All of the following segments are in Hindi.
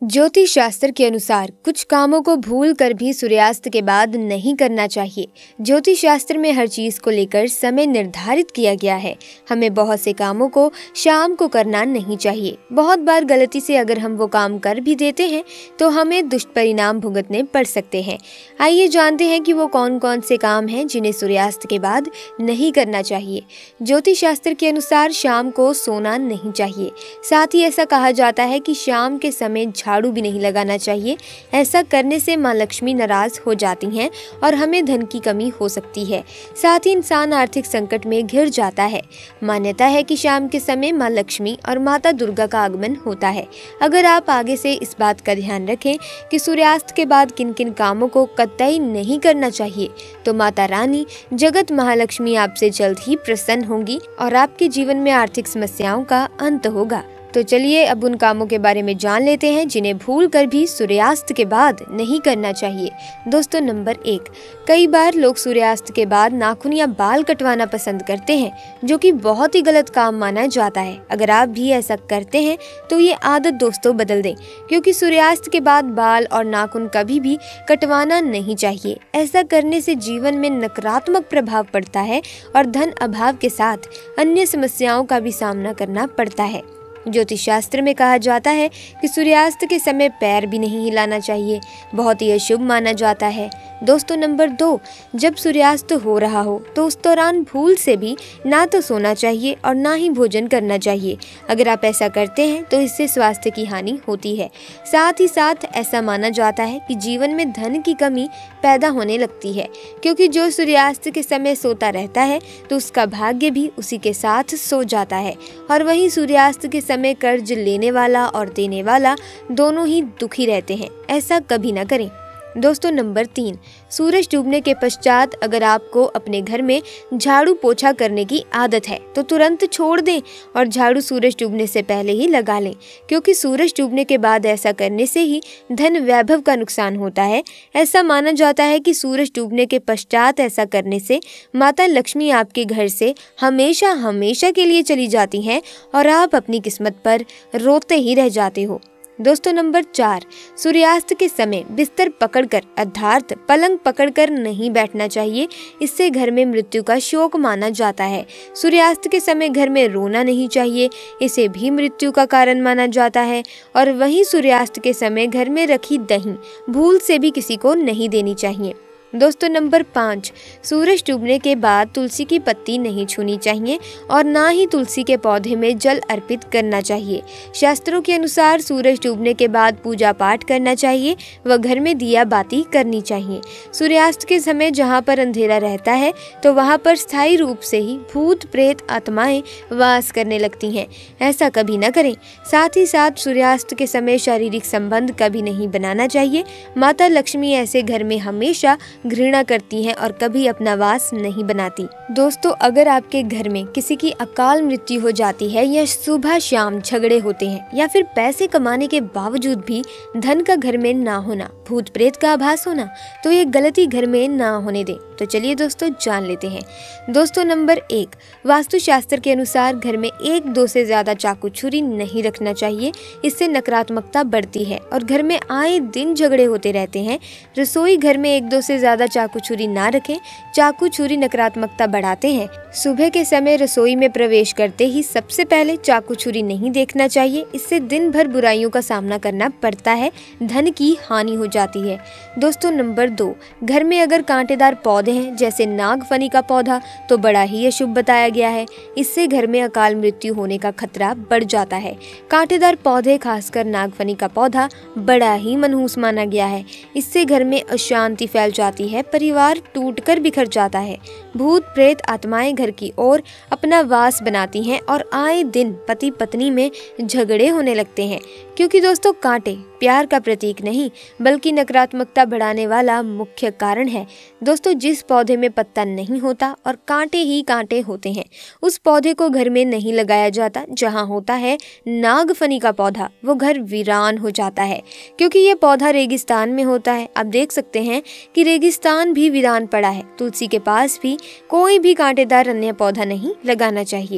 ज्योतिष शास्त्र के अनुसार कुछ कामों को भूल कर भी सूर्यास्त के बाद नहीं करना चाहिए। ज्योतिष शास्त्र में हर चीज को लेकर समय निर्धारित किया गया है। हमें बहुत से कामों को शाम को करना नहीं चाहिए। बहुत बार गलती से अगर हम वो काम कर भी देते हैं तो हमें दुष्परिणाम भुगतने पड़ सकते हैं। आइए जानते हैं कि वो कौन कौन से काम हैं जिन्हें सूर्यास्त के बाद नहीं करना चाहिए। ज्योतिष शास्त्र के अनुसार शाम को सोना नहीं चाहिए। साथ ही ऐसा कहा जाता है कि शाम के समय झाड़ू भी नहीं लगाना चाहिए। ऐसा करने से माँ लक्ष्मी नाराज हो जाती हैं और हमें धन की कमी हो सकती है। साथ ही इंसान आर्थिक संकट में घिर जाता है। मान्यता है कि शाम के समय माँ लक्ष्मी और माता दुर्गा का आगमन होता है। अगर आप आगे से इस बात का ध्यान रखें कि सूर्यास्त के बाद किन किन कामों को कतई नहीं करना चाहिए, तो माता रानी जगत महालक्ष्मी आपसे जल्द ही प्रसन्न होंगी और आपके जीवन में आर्थिक समस्याओं का अंत होगा। तो चलिए अब उन कामों के बारे में जान लेते हैं जिन्हें भूल कर भी सूर्यास्त के बाद नहीं करना चाहिए। दोस्तों, नंबर 1, कई बार लोग सूर्यास्त के बाद नाखून या बाल कटवाना पसंद करते हैं, जो कि बहुत ही गलत काम माना जाता है। अगर आप भी ऐसा करते हैं तो ये आदत दोस्तों बदल दें, क्योंकि सूर्यास्त के बाद बाल और नाखून कभी भी कटवाना नहीं चाहिए। ऐसा करने से जीवन में नकारात्मक प्रभाव पड़ता है और धन अभाव के साथ अन्य समस्याओं का भी सामना करना पड़ता है। ज्योतिष शास्त्र में कहा जाता है कि सूर्यास्त के समय पैर भी नहीं हिलाना चाहिए, बहुत ही अशुभ माना जाता है। दोस्तों, नंबर 2, जब सूर्यास्त हो रहा हो तो उस दौरान भूल से भी ना तो सोना चाहिए और ना ही भोजन करना चाहिए। अगर आप ऐसा करते हैं तो इससे स्वास्थ्य की हानि होती है। साथ ही साथ ऐसा माना जाता है कि जीवन में धन की कमी पैदा होने लगती है, क्योंकि जो सूर्यास्त के समय सोता रहता है तो उसका भाग्य भी उसी के साथ सो जाता है। और वहीं सूर्यास्त के समय कर्ज लेने वाला और देने वाला दोनों ही दुखी रहते हैं। ऐसा कभी ना करें। दोस्तों, नंबर 3, सूरज डूबने के पश्चात अगर आपको अपने घर में झाड़ू पोछा करने की आदत है तो तुरंत छोड़ दें और झाड़ू सूरज डूबने से पहले ही लगा लें, क्योंकि सूरज डूबने के बाद ऐसा करने से ही धन वैभव का नुकसान होता है। ऐसा माना जाता है कि सूरज डूबने के पश्चात ऐसा करने से माता लक्ष्मी आपके घर से हमेशा हमेशा के लिए चली जाती हैं और आप अपनी किस्मत पर रोते ही रह जाते हो। दोस्तों, नंबर 4, सूर्यास्त के समय बिस्तर पकड़कर अर्थात पलंग पकड़कर नहीं बैठना चाहिए। इससे घर में मृत्यु का शोक माना जाता है। सूर्यास्त के समय घर में रोना नहीं चाहिए, इसे भी मृत्यु का कारण माना जाता है। और वहीं सूर्यास्त के समय घर में रखी दही भूल से भी किसी को नहीं देनी चाहिए। दोस्तों, नंबर 5, सूरज डूबने के बाद तुलसी की पत्ती नहीं छूनी चाहिए और ना ही तुलसी के पौधे में जल अर्पित करना चाहिए। शास्त्रों के अनुसार सूरज डूबने के बाद पूजा पाठ करना चाहिए व घर में दिया बाती करनी चाहिए। सूर्यास्त के समय जहाँ पर अंधेरा रहता है तो वहाँ पर स्थायी रूप से ही भूत प्रेत आत्माएं वास करने लगती हैं। ऐसा कभी न करें। साथ ही साथ सूर्यास्त के समय शारीरिक संबंध कभी नहीं बनाना चाहिए। माता लक्ष्मी ऐसे घर में हमेशा घृणा करती हैं और कभी अपना वास नहीं बनाती। दोस्तों, अगर आपके घर में किसी की अकाल मृत्यु हो जाती है या सुबह शाम झगड़े होते हैं या फिर पैसे कमाने के बावजूद भी धन का घर में ना होना, भूत प्रेत का आभास होना, तो ये गलती घर में ना होने दें। तो चलिए दोस्तों जान लेते हैं। दोस्तों, नंबर 1, वास्तु शास्त्र के अनुसार घर में 1-2 से ज्यादा चाकू छुरी नहीं रखना चाहिए। इससे नकारात्मकता बढ़ती है और घर में आए दिन झगड़े होते रहते हैं। रसोई घर में 1-2 से ज्यादा चाकू छुरी ना रखें। चाकू छुरी नकारात्मकता बढ़ाते हैं। सुबह के समय रसोई में प्रवेश करते ही सबसे पहले चाकू छुरी नहीं देखना चाहिए। इससे दिन भर बुराइयों का सामना करना पड़ता है, धन की हानि हो जाती है। दोस्तों, नंबर 2, घर में अगर कांटेदार पौधे हैं जैसे नागफनी का पौधा तो बड़ा ही अशुभ बताया गया है। इससे घर में अकाल मृत्यु होने का खतरा बढ़ जाता है। कांटेदार पौधे, खासकर नागफनी का पौधा, बड़ा ही मनहूस माना गया है। इससे घर में अशांति फैल जाती है, परिवार टूटकर बिखर जाता है। भूत प्रेत आत्माएं घर की ओर अपना वास बनाती हैं और आए दिन पति पत्नी में झगड़े होने लगते हैं, क्योंकि दोस्तों कांटे प्यार का प्रतीक नहीं बल्कि नकारात्मकता बढ़ाने वाला मुख्य कारण है। दोस्तों, जिस पौधे में पत्ता नहीं होता और कांटे ही कांटे होते हैं उस पौधे को घर में नहीं लगाया जाता। जहाँ होता है नागफनी का पौधा, वो घर वीरान हो जाता है, क्योंकि ये पौधा रेगिस्तान में होता है। आप देख सकते हैं कि रेगिस्तान भी वीरान पड़ा है। तुलसी के पास भी कोई भी कांटेदार अन्य पौधा नहीं लगाना चाहिए।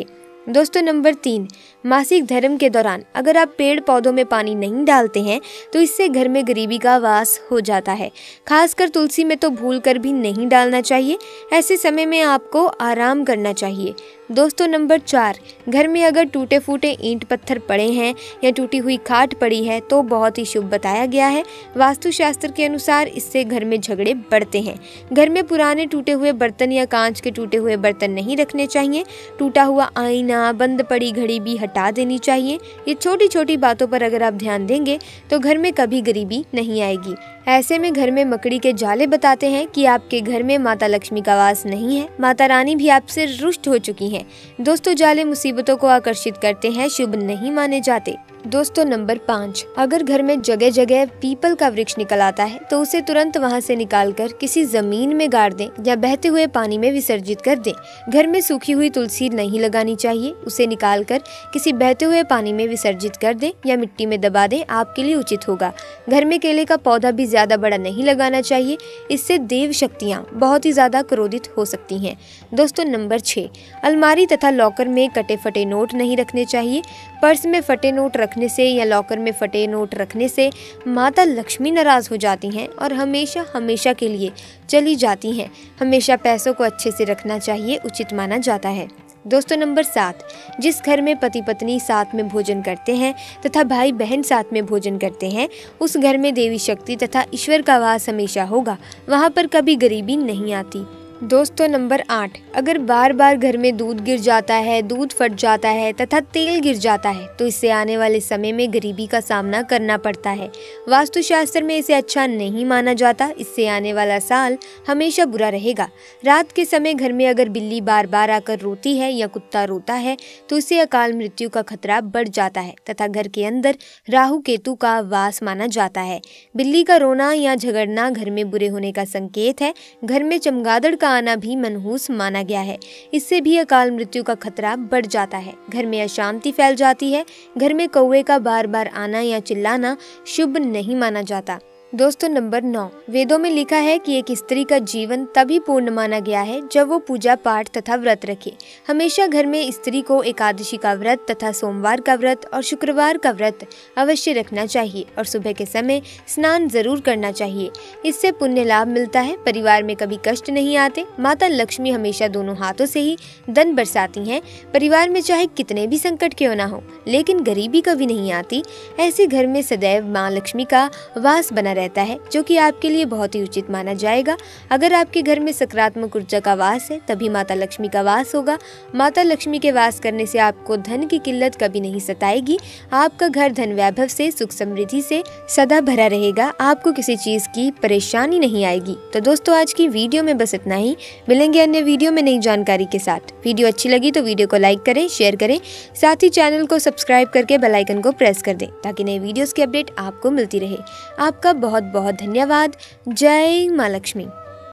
दोस्तों नंबर 3, मासिक धर्म के दौरान अगर आप पेड़ पौधों में पानी नहीं डालते हैं तो इससे घर में गरीबी का वास हो जाता है। खासकर तुलसी में तो भूल कर भी नहीं डालना चाहिए। ऐसे समय में आपको आराम करना चाहिए। दोस्तों नंबर 4, घर में अगर टूटे फूटे ईंट पत्थर पड़े हैं या टूटी हुई खाट पड़ी है तो बहुत ही शुभ बताया गया है। वास्तुशास्त्र के अनुसार इससे घर में झगड़े बढ़ते हैं। घर में पुराने टूटे हुए बर्तन या कांच के टूटे हुए बर्तन नहीं रखने चाहिए। टूटा हुआ आईना, बंद पड़ी घड़ी भी हटा देनी चाहिए। ये छोटी छोटी बातों पर अगर आप ध्यान देंगे तो घर में कभी गरीबी नहीं आएगी। ऐसे में घर में मकड़ी के जाले बताते हैं कि आपके घर में माता लक्ष्मी का वास नहीं है, माता रानी भी आपसे रुष्ट हो चुकी हैं। दोस्तों जाले मुसीबतों को आकर्षित करते हैं, शुभ नहीं माने जाते। दोस्तों नंबर 5, अगर घर में जगह जगह पीपल का वृक्ष निकल आता है तो उसे तुरंत वहां से निकालकर किसी जमीन में गाड़ दें या बहते हुए पानी में विसर्जित कर दें। घर में सूखी हुई तुलसी नहीं लगानी चाहिए, उसे निकालकर किसी बहते हुए पानी में विसर्जित कर दें या मिट्टी में दबा दें, आपके लिए उचित होगा। घर में केले का पौधा भी ज्यादा बड़ा नहीं लगाना चाहिए, इससे देव शक्तियाँ बहुत ही ज्यादा क्रोधित हो सकती हैं। दोस्तों नंबर 6, अलमारी तथा लॉकर में कटे फटे नोट नहीं रखने चाहिए। पर्स में फटे नोट रखने से या लॉकर में फटे नोट रखने से माता लक्ष्मी नाराज हो जाती हैं और हमेशा हमेशा के लिए चली जाती हैं। हमेशा पैसों को अच्छे से रखना चाहिए, उचित माना जाता है। दोस्तों नंबर 7, जिस घर में पति पत्नी साथ में भोजन करते हैं तथा भाई बहन साथ में भोजन करते हैं उस घर में देवी शक्ति तथा ईश्वर का वास हमेशा होगा, वहाँ पर कभी गरीबी नहीं आती। दोस्तों नंबर 8, अगर बार बार घर में दूध गिर जाता है, दूध फट जाता है तथा तेल गिर जाता है तो इससे आने वाले समय में गरीबी का सामना करना पड़ता है। वास्तुशास्त्र में इसे अच्छा नहीं माना जाता, इससे आने वाला साल हमेशा बुरा रहेगा। रात के समय घर में अगर बिल्ली बार बार आकर रोती है या कुत्ता रोता है तो इससे अकाल मृत्यु का खतरा बढ़ जाता है तथा घर के अंदर राहु केतु का वास माना जाता है। बिल्ली का रोना या झगड़ना घर में बुरे होने का संकेत है। घर में चमगादड़ आना भी मनहूस माना गया है, इससे भी अकाल मृत्यु का खतरा बढ़ जाता है। घर में अशांति फैल जाती है। घर में कौवे का बार बार आना या चिल्लाना शुभ नहीं माना जाता। दोस्तों नंबर 9, वेदों में लिखा है कि एक स्त्री का जीवन तभी पूर्ण माना गया है जब वो पूजा पाठ तथा व्रत रखे। हमेशा घर में स्त्री को एकादशी का व्रत तथा सोमवार का व्रत और शुक्रवार का व्रत अवश्य रखना चाहिए और सुबह के समय स्नान जरूर करना चाहिए। इससे पुण्य लाभ मिलता है, परिवार में कभी कष्ट नहीं आते। माता लक्ष्मी हमेशा दोनों हाथों से ही धन बरसाती हैं। परिवार में चाहे कितने भी संकट क्यों ना हो लेकिन गरीबी कभी नहीं आती। ऐसे घर में सदैव माँ लक्ष्मी का वास बना रहता है जो कि आपके लिए बहुत ही उचित माना जाएगा। अगर आपके घर में सकारात्मक ऊर्जा का वास है तभी माता लक्ष्मी का वास होगा। माता लक्ष्मी के वास करने से आपको धन की किल्लत कभी नहीं सताएगी। आपका घर धन वैभव से, सुख समृद्धि से सदा भरा रहेगा। आपको किसी चीज की परेशानी नहीं आएगी। तो दोस्तों आज की वीडियो में बस इतना ही। मिलेंगे अन्य वीडियो में नई जानकारी के साथ। वीडियो अच्छी लगी तो वीडियो को लाइक करें, शेयर करें, साथ ही चैनल को सब्सक्राइब करके बेल आइकन को प्रेस कर दें ताकि नई वीडियोस की अपडेट आपको मिलती रहे। आपका बहुत बहुत धन्यवाद। जय माँ लक्ष्मी।